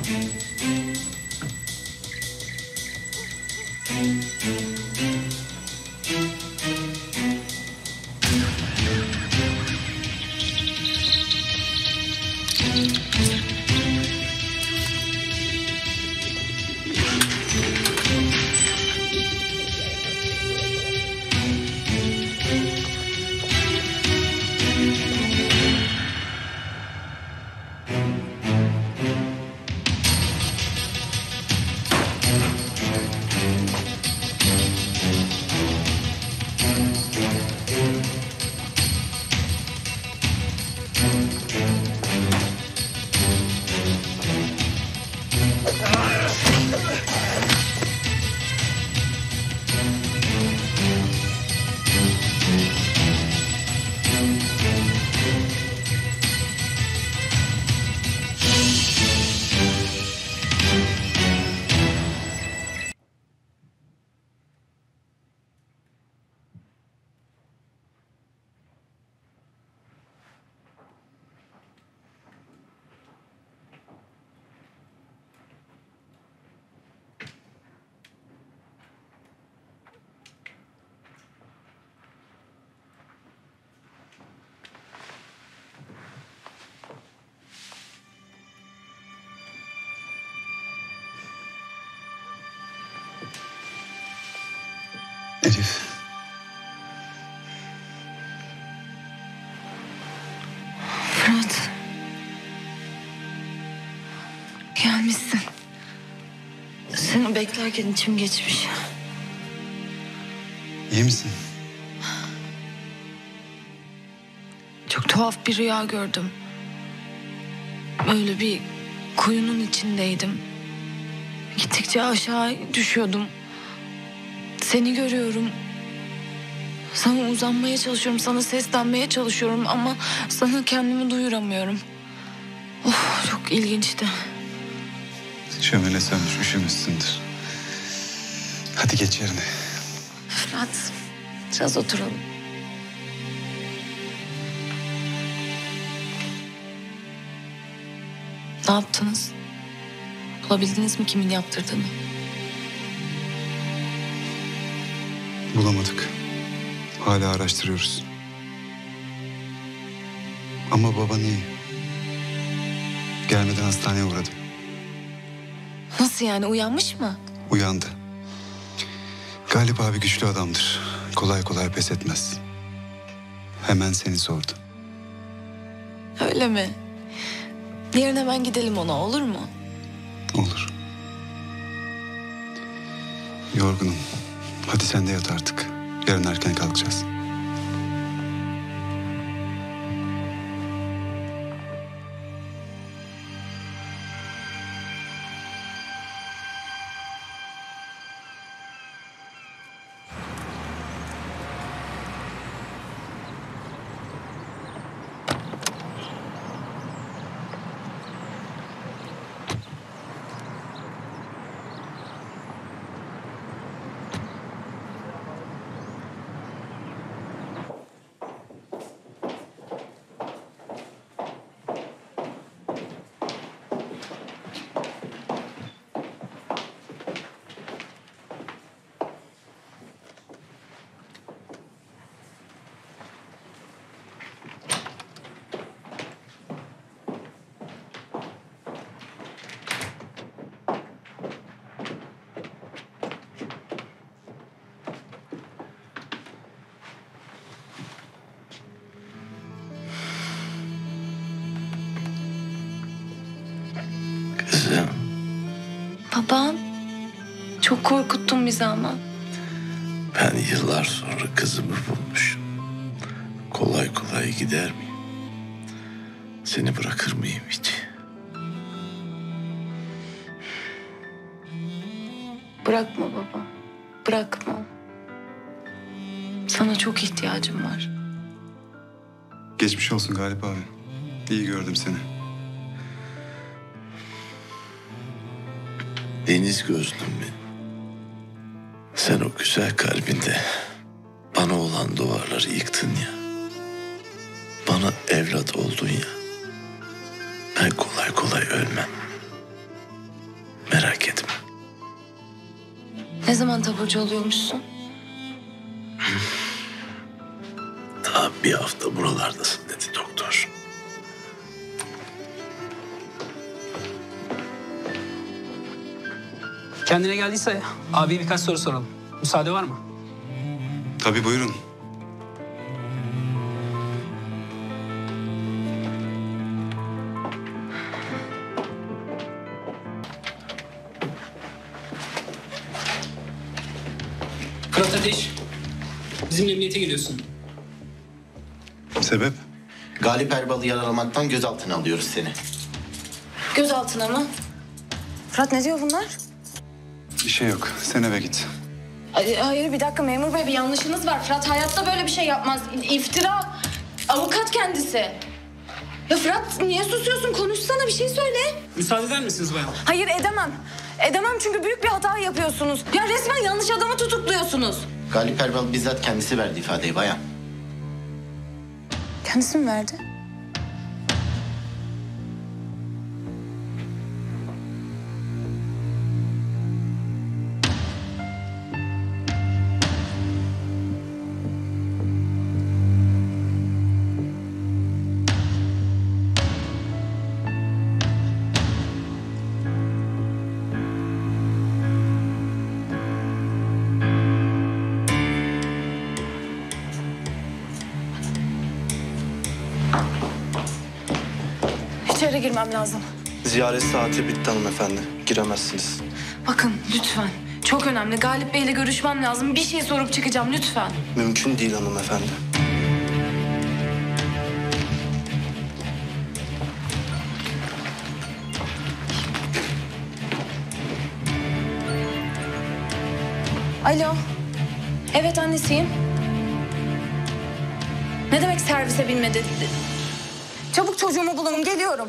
Elif. Fırat. Gelmişsin. Seni beklerken içim geçmiş. İyi misin? Çok tuhaf bir rüya gördüm. Böyle bir kuyunun içindeydim. Gittikçe aşağı düşüyordum. Seni görüyorum. Sana uzanmaya çalışıyorum, sana seslenmeye çalışıyorum ama sana kendimi duyuramıyorum. Oh, çok ilginçti. Şömine sönmüş, üşümüşsündür. Hadi geç yerine. Fırat, biraz oturalım. Ne yaptınız? Bulabildiniz mi kimin yaptırdığını? Bulamadık. Hala araştırıyoruz. Ama baban iyi. Gelmeden hastaneye uğradım. Nasıl yani, uyanmış mı? Uyandı. Galip abi güçlü adamdır. Kolay kolay pes etmez. Hemen seni sordu. Öyle mi? Yarın hemen gidelim ona, olur mu? Olur. Yorgunum. Hadi sen de yat artık. Yarın erken kalkacağız. Kızım. Babam, çok korkuttun bizi ama. Ben yıllar sonra kızımı bulmuşum. Kolay kolay gider miyim? Seni bırakır mıyım hiç? Bırakma baba, bırakma. Sana çok ihtiyacım var. Geçmiş olsun Galip abi. İyi gördüm seni. Deniz gözlüm benim. Sen o güzel kalbinde bana olan duvarları yıktın ya. Bana evlat oldun ya. Ben kolay kolay ölmem. Ne zaman taburcu oluyormuşsun? Daha bir hafta buralardasın dedi doktor. Kendine geldiyse abi birkaç soru soralım. Müsaade var mı? Tabii buyurun. Fırat Ateş, bizimle emniyete geliyorsun. Sebep? Galip Erbal'ı yaralamaktan gözaltına alıyoruz seni. Gözaltına mı? Fırat ne diyor bunlar? Bir şey yok. Sen eve git. Hayır bir dakika memur bey bir yanlışınız var. Fırat hayatta böyle bir şey yapmaz. İftira. Avukat kendisi. Ya Fırat niye susuyorsun? Konuşsana bir şey söyle. Müsaade eder misiniz bayan? Hayır edemem. Edemem çünkü büyük bir hata yapıyorsunuz. Ya resmen yanlış adamı tutukluyorsunuz. Galip Erbal bizzat kendisi verdi ifadeyi bayan. Kendisi mi verdi? İçeri girmem lazım. Ziyaret saati bitti hanımefendi. Giremezsiniz. Bakın lütfen. Çok önemli. Galip Bey'le görüşmem lazım. Bir şey sorup çıkacağım lütfen. Mümkün değil hanımefendi. Alo. Evet annesiyim. Ne demek servise binmedi? Çabuk çocuğumu bulun geliyorum.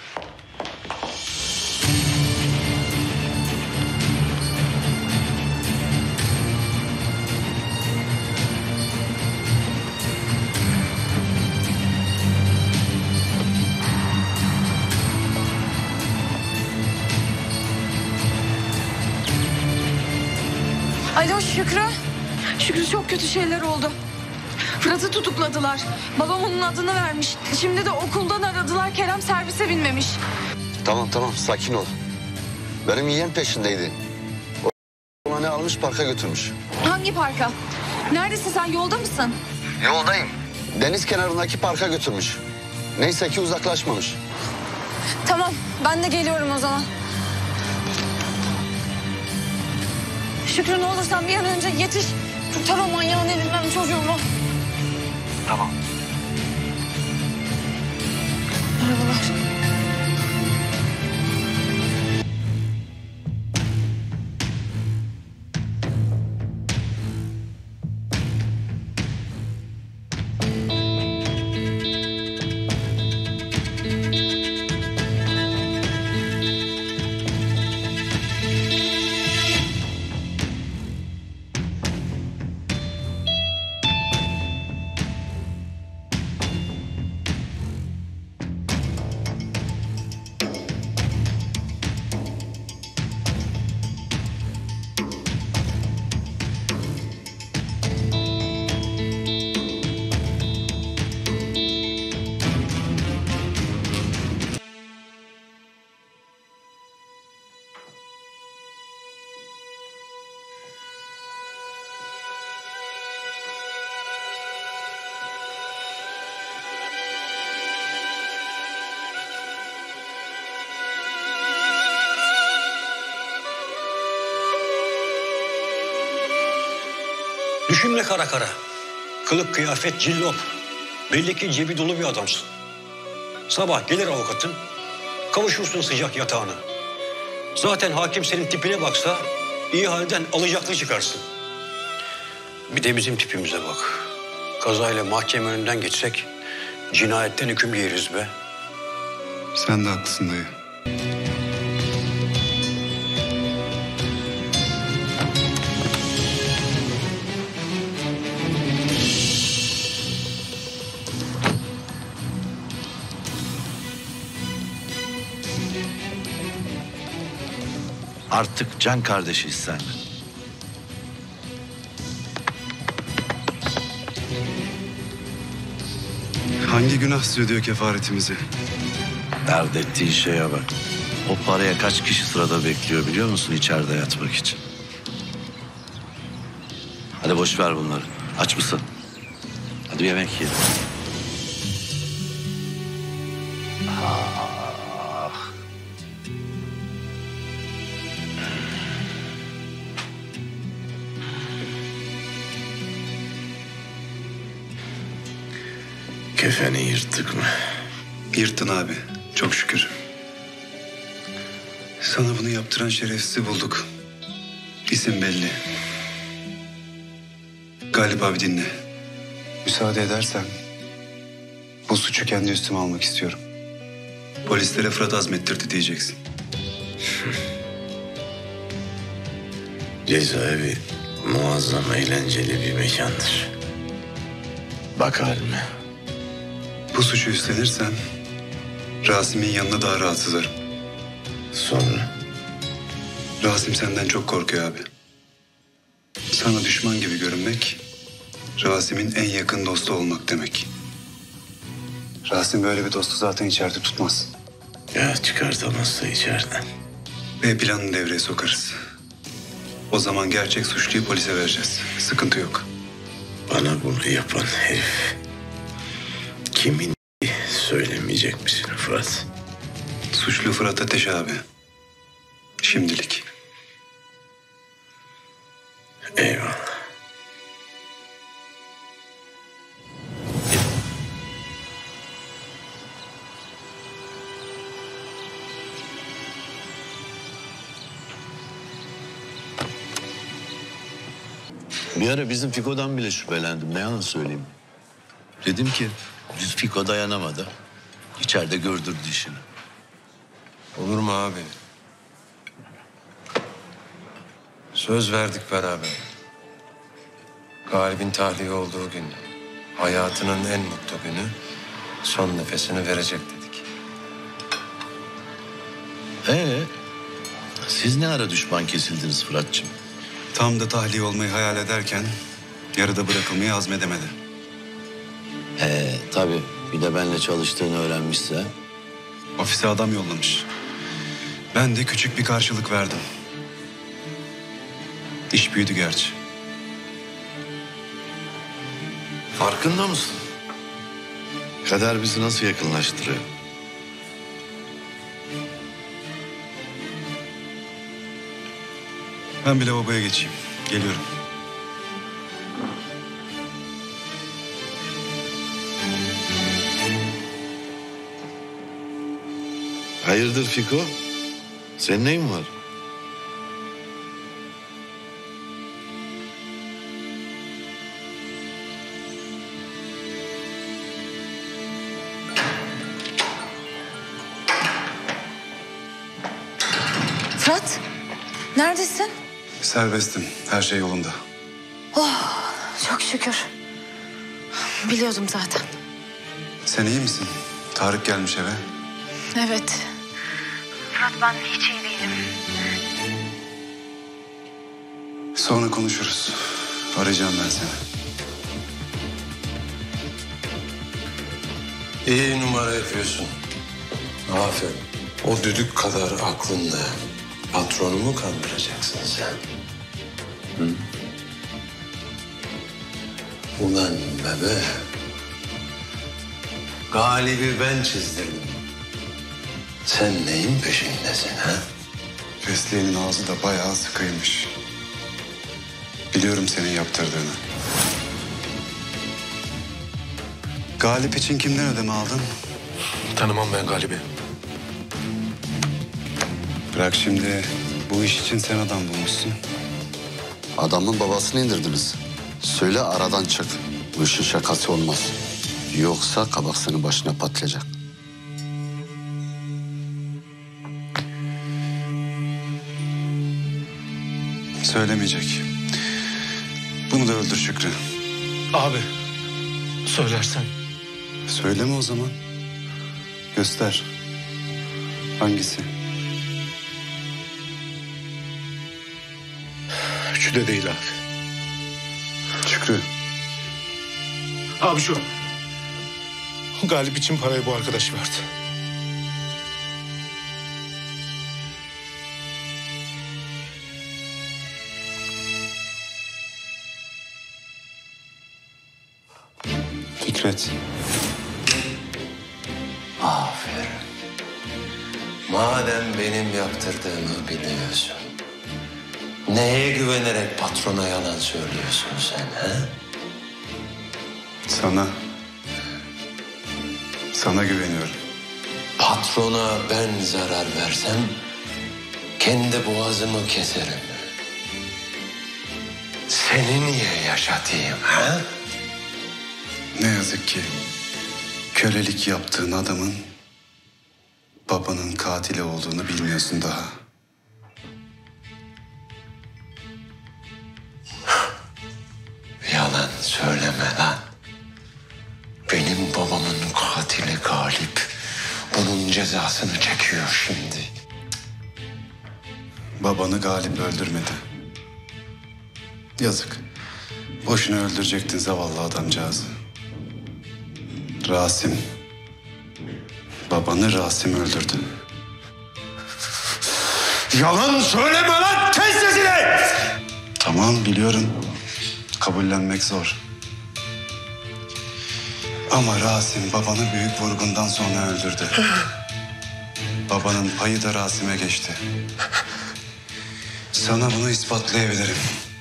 Alo Şükrü. Şükrü çok kötü şeyler oldu. Fırat'ı tutukladılar. Babam onun adını vermiş. Şimdi de okuldan aradılar. Kerem servise binmemiş. Tamam sakin ol. Benim yeğen peşindeydi. Ona ne almış parka götürmüş. Hangi parka? Neredesin sen? Yolda mısın? Yoldayım. Deniz kenarındaki parka götürmüş. Neyse ki uzaklaşmamış. Tamam. Ben de geliyorum o zaman. Şükrü ne olursan bir an önce yetiş. Kurtar o manyağın elinden çocuğumu. Tamam. Merhabalar. Düşünme kara kara. Kılık kıyafet cillop. Belli ki cebi dolu bir adamsın. Sabah gelir avukatın, kavuşursun sıcak yatağına. Zaten hakim senin tipine baksa iyi halden alacaklı çıkarsın. Bir de bizim tipimize bak. Kazayla mahkeme önünden geçsek cinayetten hüküm giyeriz be. Sen de haklısın dayı. Artık can kardeşiyiz seninle. Hangi günah ödüyor kefaretimizi? Dert ettiğin şeye bak. O paraya kaç kişi sırada bekliyor biliyor musun içeride yatmak için? Hadi boş ver bunları. Aç mısın? Hadi bir yemek yiyelim. Kefeni yırttık mı? Yırttın abi. Çok şükür. Sana bunu yaptıran şerefsizi bulduk. İsim belli. Galip abi dinle. Müsaade edersen bu suçu kendi üstüme almak istiyorum. Polislere Fırat azmettirdi diyeceksin. Cezaevi muazzam eğlenceli bir mekandır. Bak halime. Bu suçu üstlenirsen Rasim'in yanına daha rahat sızarım. Sonra? Rasim senden çok korkuyor abi. Sana düşman gibi görünmek, Rasim'in en yakın dostu olmak demek. Rasim böyle bir dostu zaten içeride tutmaz. Ya çıkartamazsa içeriden. B planını devreye sokarız. O zaman gerçek suçluyu polise vereceğiz. Sıkıntı yok. Bana bunu yapan herif kimin söylemeyecek misin Fırat? Suçlu Fırat Ateş abi. Şimdilik. Eyvallah. Bir ara bizim Fiko'dan bile şüphelendim. Ne yalan söyleyeyim. Dedim ki biz Fiko dayanamadı. İçeride gördürdü işini. Olur mu abi? Söz verdik beraber. Galip'in tahliye olduğu gün, hayatının en mutlu günü, son nefesini verecek dedik. Siz ne ara düşman kesildiniz Fırat'cığım? Tam da tahliye olmayı hayal ederken yarıda bırakılmayı azmedemedi. Tabii. Bir de benimle çalıştığını öğrenmişse. Ofise adam yollamış. Ben de küçük bir karşılık verdim. İş büyüdü gerçi. Farkında mısın? Kader bizi nasıl yakınlaştırıyor? Ben bir lavaboya geçeyim. Geliyorum. Hayırdır Fiko? Senin neyin var? Fırat, neredesin? Serbestim. Her şey yolunda. Çok şükür. Biliyordum zaten. Sen iyi misin? Tarık gelmiş eve. Evet. Fırat, ben hiç iyi değilim. Sonra konuşuruz. Arayacağım ben seni. İyi numara yapıyorsun. Aferin. O düdük kadar aklınla patronumu kandıracaksın sen. Hı? Ulan bebe. Galibi ben çizdirdim. Sen neyin peşindesin ha? Fesleğenin ağzı da bayağı sıkıymış. Biliyorum senin yaptırdığını. Galip için kimden ödeme aldın? Tanımam ben Galip'i. Bırak şimdi. Bu iş için sen adam bulmuşsun. Adamın babasını indirdiniz. Söyle aradan çık. Bu işin şakası olmaz. Yoksa kabak senin başına patlayacak. Söylemeyecek. Bunu da öldür Şükrü. Abi, söylersen. Söyleme o zaman. Göster. Hangisi? Üçü de değil abi. Şükrü. Abi şu. Galip için parayı bu arkadaş verdi. Fikret. Aferin. Madem benim yaptırdığımı biliyorsun, neye güvenerek patrona yalan söylüyorsun sen ha? Sana güveniyorum. Patrona ben zarar versem kendi boğazımı keserim. Seni niye yaşatayım ha? Ne yazık ki kölelik yaptığın adamın babanın katili olduğunu bilmiyorsun daha. Yalan söyleme lan. Benim babamın katili Galip. Bunun cezasını çekiyor şimdi. Babanı Galip öldürmedi. Yazık. Boşuna öldürecektin zavallı adamcağızı. Rasim. Babanı Rasim öldürdü. Yalan söyleme lan! Kes sesini! Tamam biliyorum. Kabullenmek zor. Ama Rasim babanı büyük vurgundan sonra öldürdü. Babanın payı da Rasim'e geçti. Sana bunu ispatlayabilirim.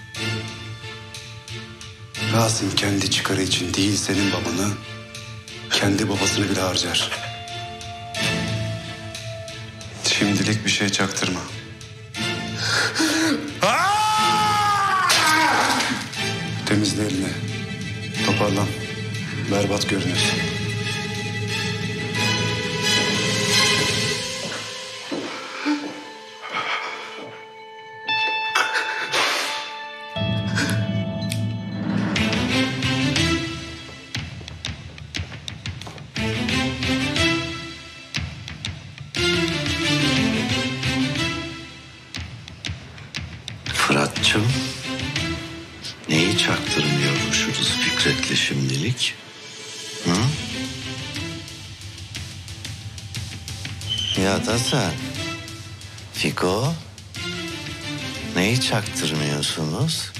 Rasim kendi çıkarı için değil senin babanı, kendi babasını bile harcar. Şimdilik bir şey çaktırma. Temizle elini. Toparlan. Berbat görünüyorsun. Fırat'cığım, neyi çaktırmıyormuşuz Fikret'le şimdilik? Hı? Ya da sen, Fiko, neyi çaktırmıyorsunuz?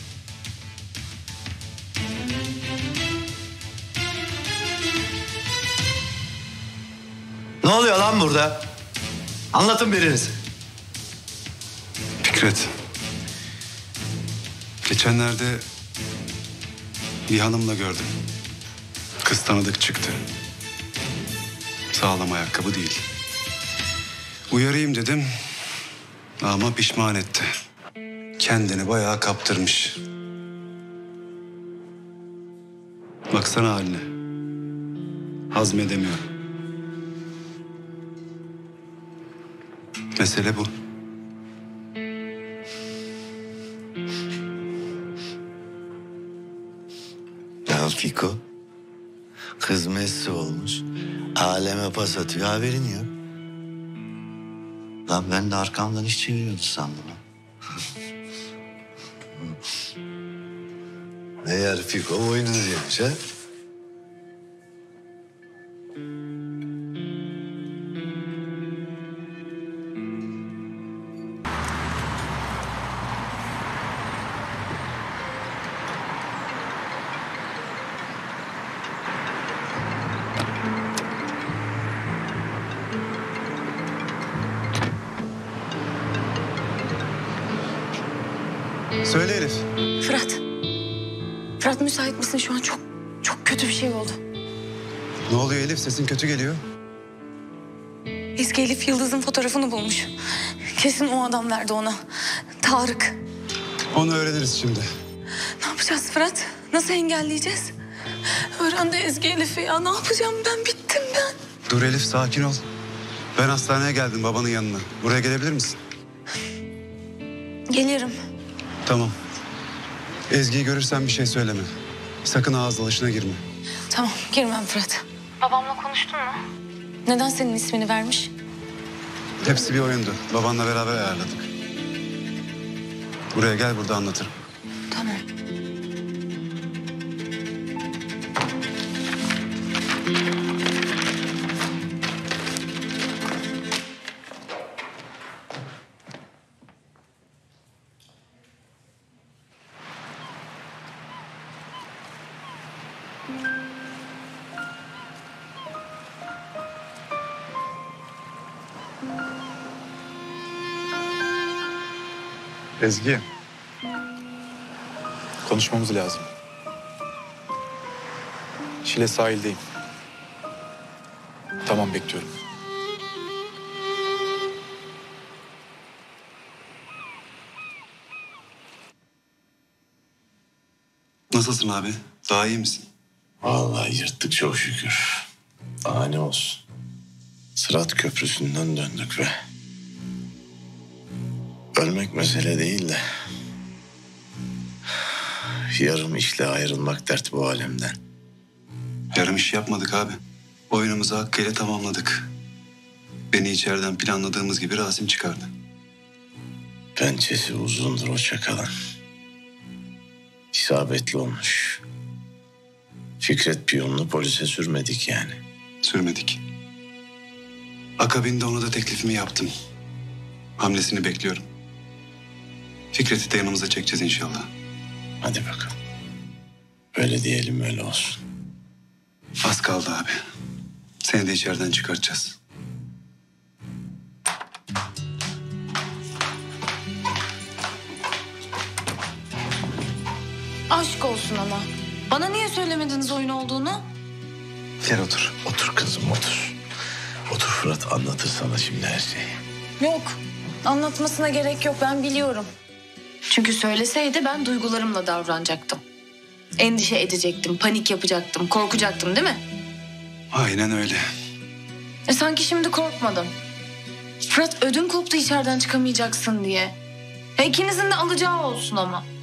Ne oluyor lan burada? Anlatın biriniz. Fikret. Geçenlerde bir hanımla gördüm. Kız tanıdık çıktı. Sağlam ayakkabı değil. Uyarayım dedim ama pişman etti. Kendini bayağı kaptırmış. Baksana haline. Hazmedemiyor. Mesele bu. Ya Fiko, kız Messi olmuş. Aleme pas atıyor, haberin yok. Lan ben de arkamdan iş çeviriyordu sandım. Eğer Fiko boynuz yemiş ha? Söyle Elif. Fırat. Fırat müsait misin? Şu an çok kötü bir şey oldu. Ne oluyor Elif? Sesin kötü geliyor. Eski Elif Yıldız'ın fotoğrafını bulmuş. Kesin o adam verdi ona. Tarık. Onu öğreniriz şimdi. Ne yapacağız Fırat? Nasıl engelleyeceğiz? Öğrendi Ezgi Elif'i ya. Ne yapacağım ben? Bittim ben. Dur Elif, sakin ol. Ben hastaneye geldim babanın yanına. Buraya gelebilir misin? Gelirim. Tamam. Ezgi'yi görürsen bir şey söyleme. Sakın ağız alışına girme. Tamam, girmem Fırat. Babamla konuştun mu? Neden senin ismini vermiş? Hepsi bir oyundu. Babanla beraber ayarladık. Buraya gel, burada anlatırım. Tamam. Ezgi. Konuşmamız lazım. Şile sahildeyim. Tamam, bekliyorum. Nasılsın abi? Daha iyi misin? Vallahi yırttık çok şükür. Daha ne olsun. Sırat Köprüsü'nden döndük be. Ölmek mesele değil de... yarım işle ayrılmak dert bu alemden. Yarım iş yapmadık abi. Oyunumuzu hakkıyla tamamladık. Beni içeriden planladığımız gibi Rasim çıkardı. Pençesi uzundur o çakalın. İsabetli olmuş. Fikret piyonunu polise sürmedik yani. Sürmedik. Akabinde ona da teklifimi yaptım. Hamlesini bekliyorum. Fikret'i de yanımıza çekeceğiz inşallah. Hadi bakalım. Öyle diyelim, öyle olsun. Az kaldı abi. Seni de içeriden çıkartacağız. Aşk olsun ama. Bana niye söylemediniz oyun olduğunu? Gel otur. Otur kızım, otur. Otur, Fırat anlatır sana şimdi her şeyi. Yok. Anlatmasına gerek yok, ben biliyorum. Çünkü söyleseydi ben duygularımla davranacaktım. Endişe edecektim, panik yapacaktım, korkacaktım değil mi? Aynen öyle. Sanki şimdi korkmadım. Fırat ödüm koptu içeriden çıkamayacaksın diye. İkinizin de alacağı olsun ama.